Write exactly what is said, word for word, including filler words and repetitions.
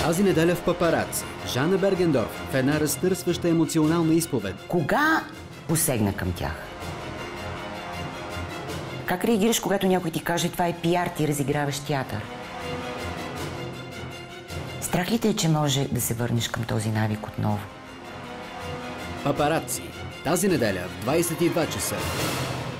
Тази неделя в Папараци Жана Бергендорф в една разтърсваща емоционална изповед. Кога посегна към тях? Как реагираш, когато някой ти каже, това е пиар, ти разиграваш театър? Страх ли те е, че може да се върнеш към този навик отново? Папараци. Тази неделя в двайсет и два часа.